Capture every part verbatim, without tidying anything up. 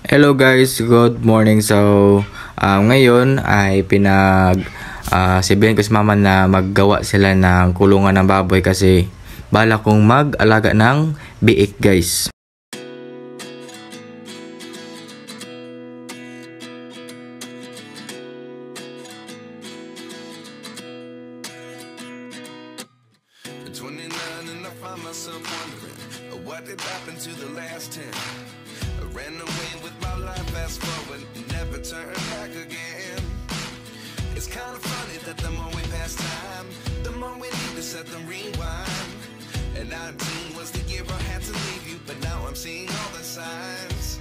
Hello guys, good morning. So, uh, ngayon ay pinag uh, sabihin ko si mama na maggawa sila ng kulungan ng baboy kasi bala kong mag-alaga ng biik guys. twenty-nine and I find myself wondering what did happen to the last ten. I ran away with my life, fast forward, never turn back again. It's kind of funny that the more we pass time, the more we need to set the rewind. And nineteen was the year I had to leave you, but now I'm seeing all the signs.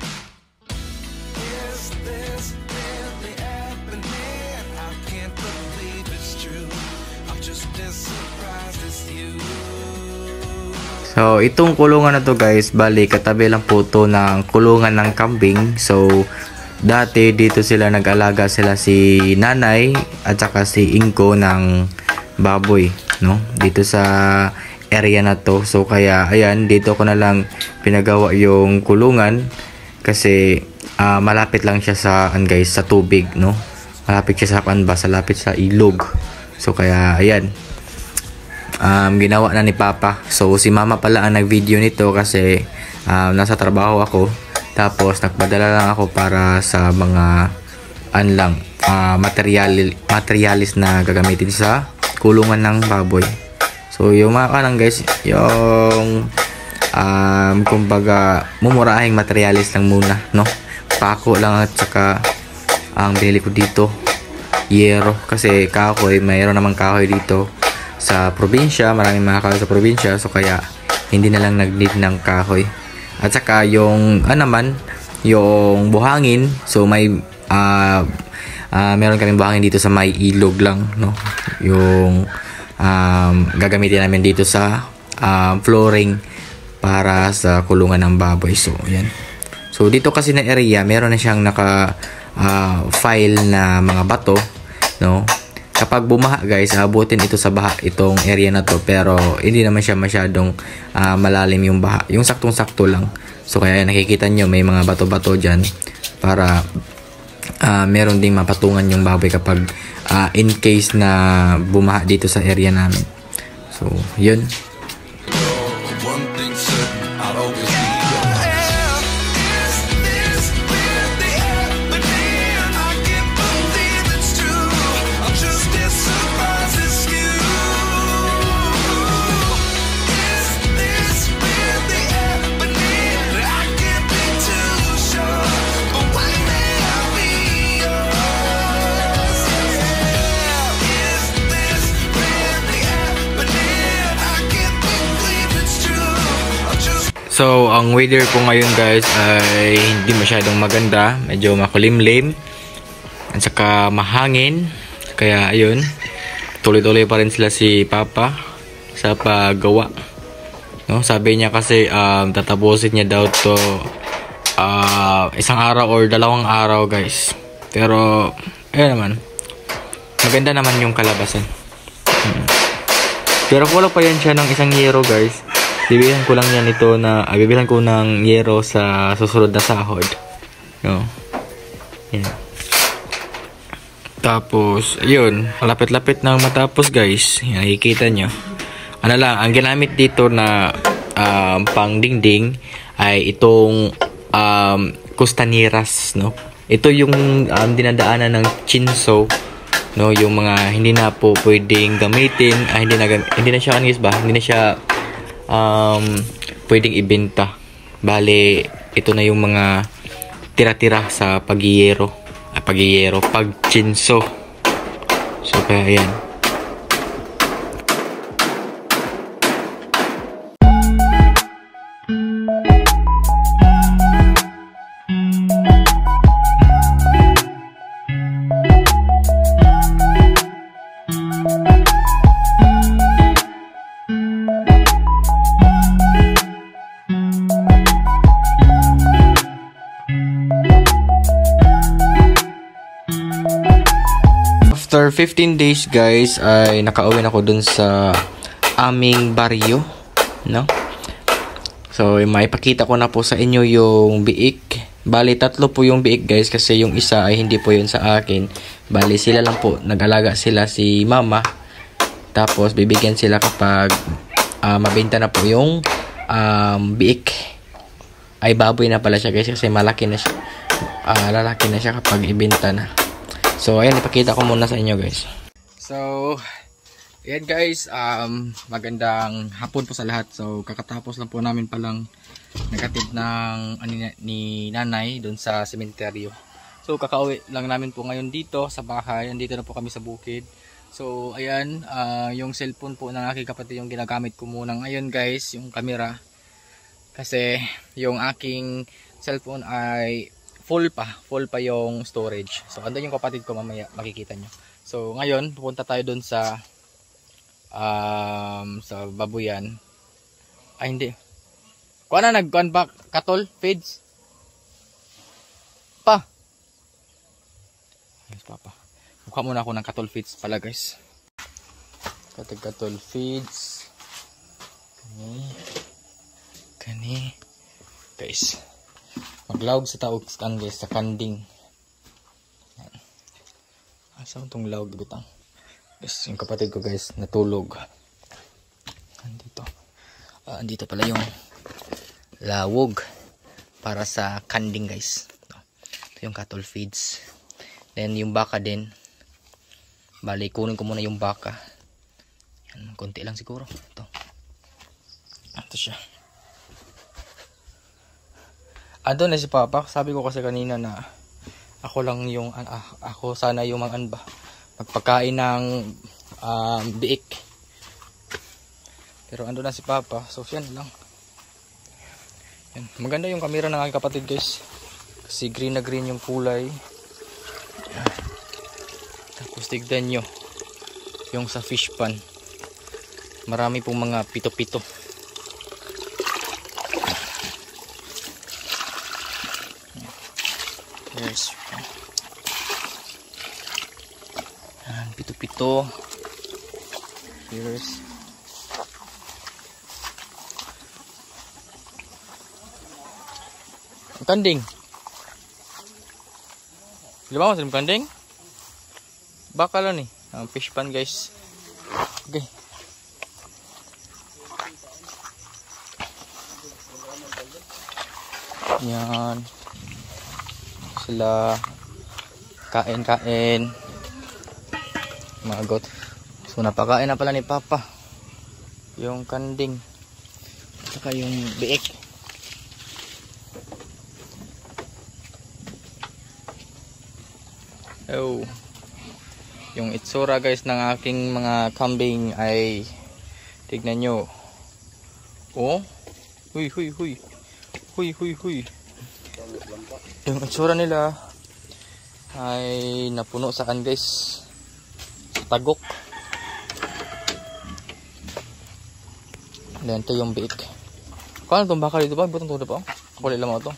Is this really happening? I can't believe it's true. I'm just as surprised as you. So, itong kulungan na to guys, bali katabi lang po to ng kulungan ng kambing. So, dati dito sila nag-alaga sila si nanay at saka si Inko ng baboy, no? Dito sa area na to. So, kaya ayan, dito ko na lang pinagawa yung kulungan kasi uh, malapit lang siya sa, an guys, sa tubig, no? Malapit siya sa kanba, sa lapit sa ilog. So, kaya ayan. Um, ginawa na ni Papa. So si Mama pala ang nag-video nito kasi um, nasa trabaho ako. Tapos nagpadala lang ako para sa mga an lang uh, material, materialis na gagamitin sa kulungan ng baboy. So yung mga kanang guys, yung um, kumbaga mumurahing materialis lang muna, no? Pako lang at saka ang binili ko dito yero kasi kahoy, mayroon namang kahoy dito sa probinsya, maraming mga kahoy sa probinsya, so kaya hindi na lang nag-need ng kahoy. At saka yung ano naman, yung buhangin, so may uh, uh, meron kaming buhangin dito sa may ilog lang, no? Yung um, gagamitin namin dito sa um, flooring para sa kulungan ng baboy. So yan. So dito kasi na area, meron na siyang naka uh, file na mga bato, no? Kapag bumaha guys, abutin ito sa baha itong area na to, pero hindi naman siya masyadong uh, malalim yung baha, yung saktong-sakto lang. So kaya nakikita nyo may mga bato-bato dyan para uh, meron ding mapatungan yung baboy kapag uh, in case na bumaha dito sa area namin. So yun. So, ang weather po ngayon guys ay hindi masyadong maganda. Medyo makulimlim. At saka mahangin. Kaya ayun. Tuloy-tuloy pa rin sila si Papa sa paggawa. No? Sabi niya kasi um, tatapusin niya daw to uh, isang araw or dalawang araw guys. Pero, ayun naman. Maganda naman yung kalabasan. Hmm. Pero kulang pa yan siya ng isang yero guys. Bibilan ko lang yan ito na, ah, bibilan ko ng yero sa susunod na sahod. No? Yan. Tapos, ayun, lapit-lapit na matapos guys. Yan, nakikita nyo. Ano lang, ang ginamit dito na um, pang dingding ay itong um, kustaneras, no? Ito yung um, dinadaanan ng chinso, no? Yung mga hindi na po pwedeng gamitin, ah, hindi na, hindi na siya, anis ba? Hindi na siya um, pwedeng ibenta. Bale, ito na yung mga tira-tira sa pagiyero, ah, pagiyero, pagchinso. So, kaya yan. After fifteen days guys ay nakauwi na ako dun sa aming baryo, no? So maipakita ko na po sa inyo yung biik Bali, tatlo po yung biik guys kasi yung isa ay hindi po yun sa akin. Bali, sila lang po. Nag-alaga sila si mama. Tapos, bibigyan sila kapag uh, mabenta na po yung um, biik. Ay, baboy na pala siya guys kasi malaki na siya. Uh, lalaki na siya kapag ibenta na. So, ayan, ipakita ko muna sa inyo guys. So, ayan guys, um, magandang hapon po sa lahat. So, kakatapos lang po namin palang nagatid ng ani, ni nanay doon sa sementeryo. So, kakauwi lang namin po ngayon dito sa bahay. Andito na po kami sa bukid. So, ayan, uh, yung cellphone po ng aking kapatid yung ginagamit ko muna ngayon guys, yung camera. Kasi, yung aking cellphone ay full pa, full pa yung storage. So, andun yung kapatid ko mamaya, makikita nyo. So, ngayon, pupunta tayo doon sa um, sa babuyan. Ay, hindi. Kuha na, nag-kuhan ba? Katol? Feeds? Pa? Yes, papa. Mukha muna ako ng katol feeds pala, guys. Katol katol feeds. Kani. Kani. Guys. Maglawag sa taog kan guys, sa kanding. Asa itong lawag bitang? Guys, yung kapatid ko guys, natulog. Andito. Uh, andito pala yung lawog para sa kanding guys. Ito, ito yung cattle feeds. Then yung baka din. Bali, kunin ko muna yung baka. Yan, konti lang siguro. Ito. Ito siya. Ando na si Papa. Sabi ko kasi kanina na ako lang yung ah, ako sana yung mga an ba magpakain ng um, biik. Pero ando na si Papa. So yan lang. Yan. Maganda yung camera ng aking kapatid guys. Kasi green na green yung kulay. Yan. Tapos tignan nyo yung sa fish pan. Marami pong mga pito-pito. Yes. Yan, pito-pito. Here's. Ang kanding. Lima mo sa kanding? Baka lang eh. Ang fish pan guys. Okay. Yan. Sila kain-kain mga goat. So napakain na pala ni Papa yung kanding saka yung biik. Oh, yung itsura guys ng aking mga kambing ay tignan nyo. Oh, huy huy huy huy huy huy. Yung itsura nila ay napuno saan guys, sa tagok. Then ito yung biik. Kung ano itong baka dito ba? Butong tulo pa. Kulay lang mo ito.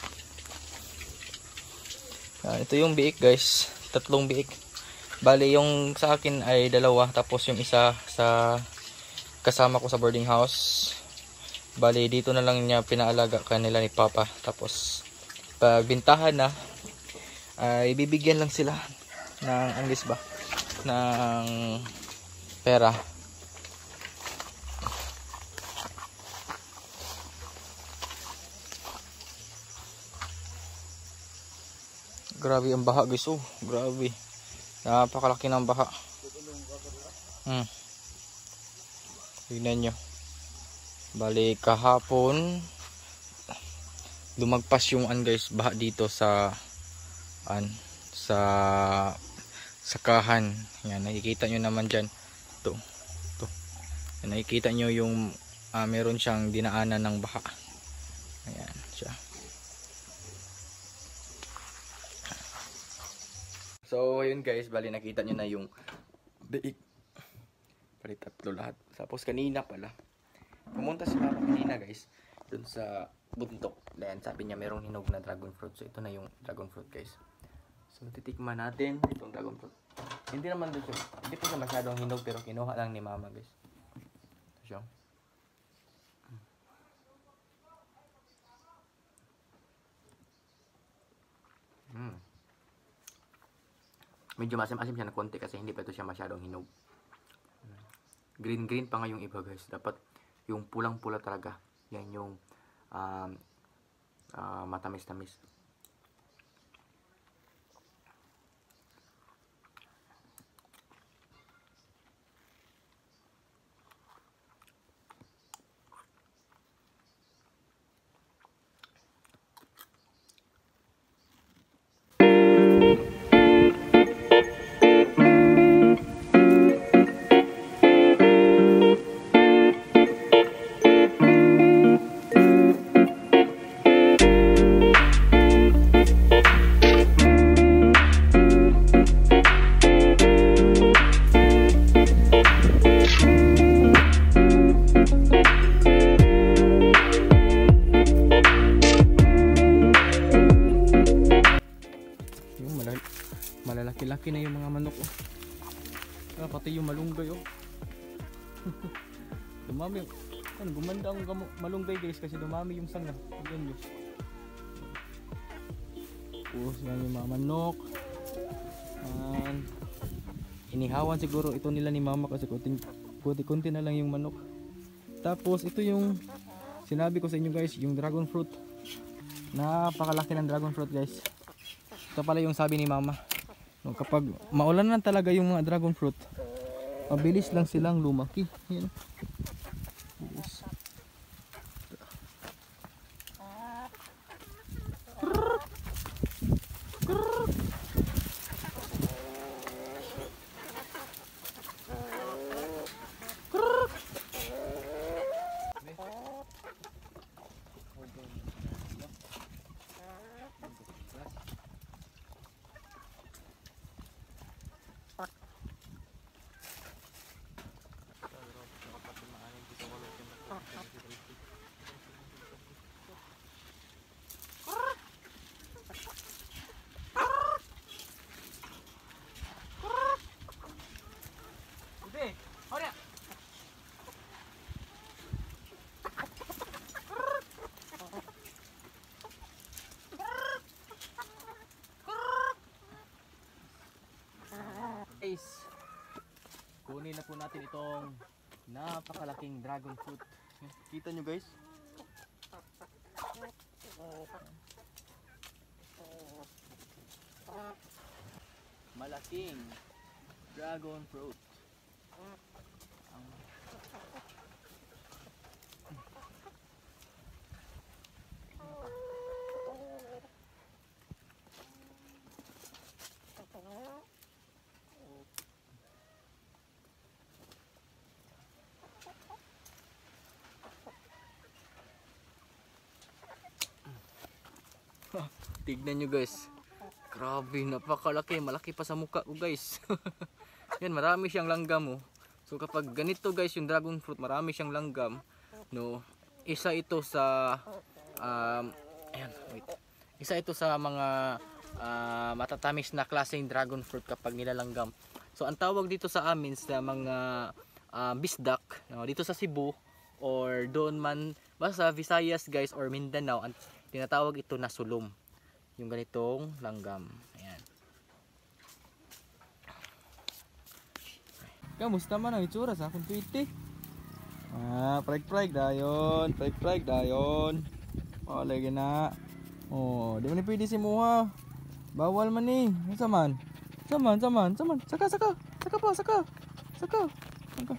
Ito yung biik guys. Tatlong biik. Bali yung sa akin ay dalawa. Tapos yung isa sa kasama ko sa boarding house. Bali dito na lang niya pinaalaga kanila ni Papa. Tapos pag bintahan na ay bibigyan lang sila ng anglis ba ng pera. Grabe ang baha guys. Oh, grabe, napakalaki ng baha. hmm. Tignan nyo. Bali kahapon lumagpas yung an guys, baha dito sa an sa sakahan. Yan, nakikita nyo naman dyan. Ito, ito. Yan, nakikita nyo yung uh, meron siyang dinaanan ng baha. Ayan siya. So yun guys, bali nakita nyo na yung biik. Bali tatlo lahat. Tapos kanina pala pumunta si Papa kanina guys dun sa buntok. Then sabi niya merong hinog na dragon fruit. So ito na yung dragon fruit guys. So titikman natin itong dragon fruit. Hindi naman dun siya, hindi pa siya masyadong hinog pero kinuha lang ni Mama guys. Ito siya. Medyo masim-asim siya na konti kasi hindi pa ito siya masyadong hinog. Green-green pa nga yung iba guys. Dapat yung pulang-pula talaga. Yan yung um, uh, matamis-tamis. Malalaki-laki na yung mga manok oh. Ah, pati yung malunggay oh. Dumami. Ano, gumanda ang malunggay guys kasi dumami yung sanga. Ayan guys. Tapos yan yung mga manok. And inihawan siguro ito nila ni mama kasi kunti-kunti na lang yung manok. Tapos ito yung sinabi ko sa inyo guys, yung dragon fruit. Napakalaki ng dragon fruit guys. Ito pala yung sabi ni mama. No, kapag maulan na talaga yung mga dragon fruit, mabilis lang silang lumaki. Yan. Bilis. Guys, kunin na po natin itong napakalaking dragon fruit. Kita nyo guys? Malaking dragon fruit. Tignan nyo guys. Grabe, napakalaki. Malaki pa sa mukha ko guys. Yan, marami siyang langgam oh. So kapag ganito guys yung dragon fruit, marami siyang langgam. No, isa ito sa um, ayan, wait. Isa ito sa mga uh, matatamis na klaseng dragon fruit kapag nilalanggam. So ang tawag dito sa amin sa mga uh, bisdak, no, dito sa Cebu or doon man basta Visayas guys or Mindanao, ang tinatawag ito na sulom. Yung ganitong langgam. Ayan. Kamusta man ang itsura sa akong tweety? Ah, preg-preg dayon, preg-preg dayon. Oh, lagi na. Oh, di man pwede si Muha. Bawal man ni. Sa man. Sa man, sa man, sa man. Saka, saka. Saka pa, saka. Saka. Saka.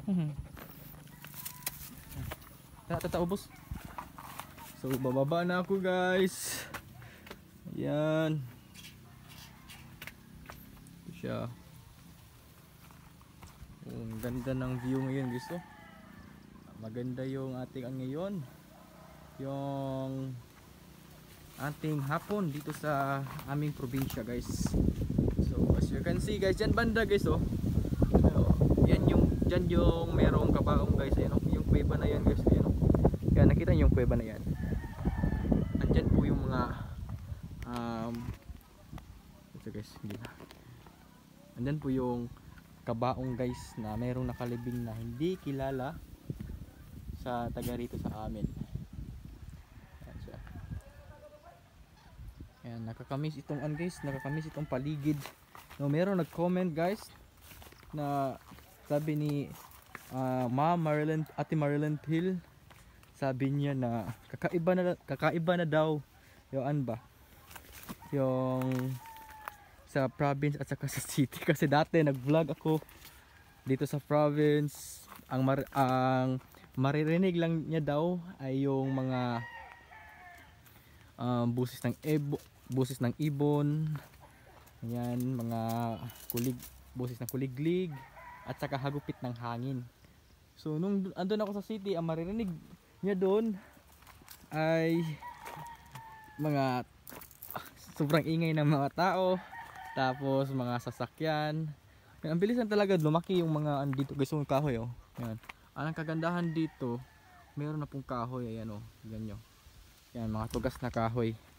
Tara, tata ubos. So, bababa na ako, guys. Ayan. Ito siya. Oh, ang ganda ng view ngayon, guys. Oh. Maganda yung ating ang ngayon. Yung ating hapon dito sa aming probinsya, guys. So, as you can see, guys, dyan banda, guys, oh. Yan yung, dyan yung merong kabaong, guys. Ayan, oh. Yung kuweba na yan, guys. Ayan, oh. Yan, nakita niyo yung kuweba na yan. Andyan po yung mga um ito guys, hindi na. Andyan po yung kabaong guys na mayroong nakalibing na hindi kilala sa taga rito sa amin. Ayan siya. Ayan. Ayan, nakakamiss itong an guys, nakakamiss itong paligid. No, meron nag-comment guys na sabi ni uh, Ma Marilyn, Ate Marilyn Hill, sabi niya na kakaiba na kakaiba na daw yung ba? Yung sa province at saka sa city kasi dati nag-vlog ako dito sa province, ang mar ang maririnig lang niya daw ay yung mga um, busis ng ebo, busis ng ibon, ayan, mga kulig, busis ng kuliglig at saka hagupit ng hangin. So nung andun ako sa city, ang maririnig niya doon ay mga sobrang ingay ng mga tao, tapos mga sasakyan. Ang bilisan talaga lumaki yung mga andito guys, yung kahoy oh. Ayan. Ang kagandahan dito, meron na pong kahoy, ayan oh, tingnan nyo. Yan, mga tugas na kahoy.